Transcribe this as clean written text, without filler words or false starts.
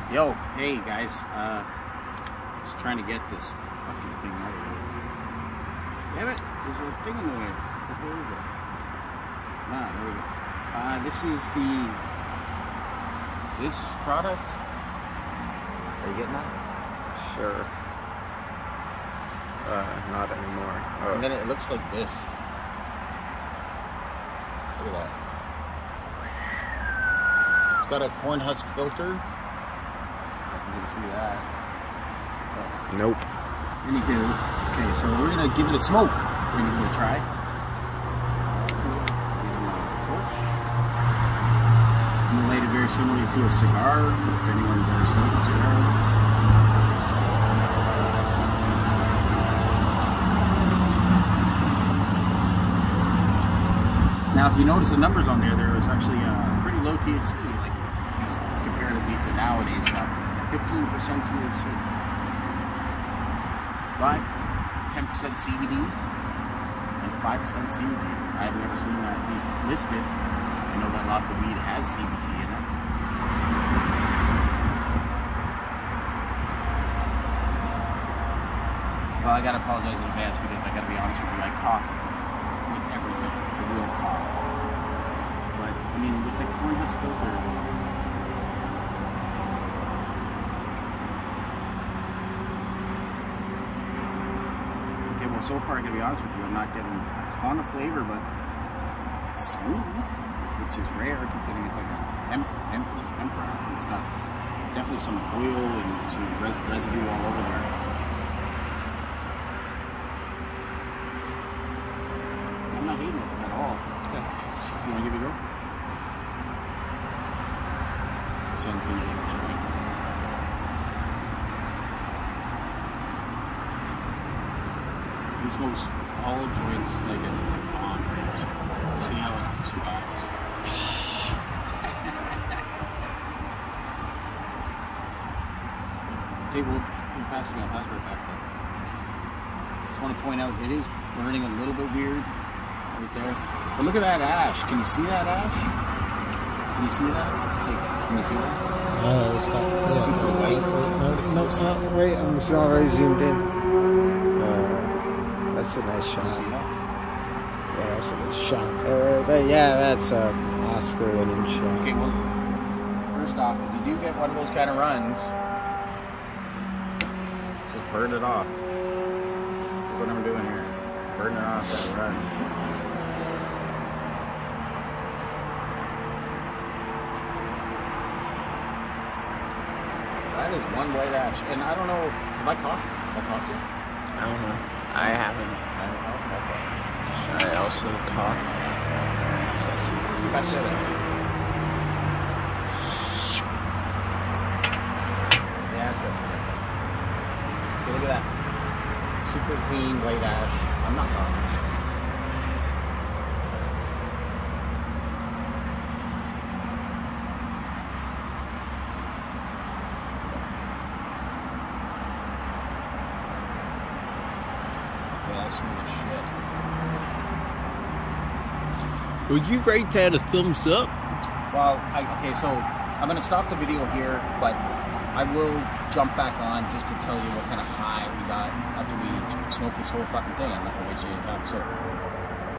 Yo, hey guys, just trying to get this fucking thing out of here. Damn it, there's a thing in the way. What the hell is that? Ah, there we go. This is this product. Are you getting that? Sure. Not anymore. Oh. And then it looks like this. Look at that. It's got a corn husk filter. You can see that. Oh. Nope. Anywho, okay, so we're gonna give it a smoke. We're gonna give it a try. Using my torch. I'm gonna light it very similarly to a cigar, if anyone's ever smoked a cigar. Now, if you notice the numbers on there, there is actually a pretty low THC, like comparatively to nowadays stuff. 15% THC, but 10% CBD and 5% CBG. I've never seen that at least listed. I know that lots of weed has CBG in it. Well, I gotta apologize in advance because I gotta be honest with you, I cough with everything. I will cough. But, I mean, with the corn husk filter, well, so far, I gotta be honest with you, I'm not getting a ton of flavor, but it's smooth, which is rare considering it's like a hemp wrap. It's got definitely some oil and some residue all over there. I'm not hating it at all. You wanna give it a go? The sun's gonna give it a try. He smokes all joints like a bomb ribs. See how it survives. Okay, we'll pass it me. I'll pass it right back. But just want to point out it is burning a little bit weird right there. But look at that ash. Can you see that ash? Can you see that? It's like, can you see that? It's not. It's super white. No, it's not. Wait, I'm already zoomed in. That's a nice shot. You see that? Yeah, that's a good shot. Yeah, that's an Oscar-winning shot. Okay, well, first off, if you do get one of those kind of runs, just burn it off. That's what I'm doing here. Burn it off that run. That is one white ash. And I don't know if I coughed? Have I coughed yet? I don't know. I haven't. Should I also cough? Pass it out. Yeah, it's got some. Okay, look at that. Super clean white ash. I'm not coughing. Yeah, that's smooth as shit. Would you rate that a thumbs up? Well, okay, so I'm going to stop the video here, but I will jump back on just to tell you what kind of high we got after we smoked this whole fucking thing. I'm not going to waste your time. So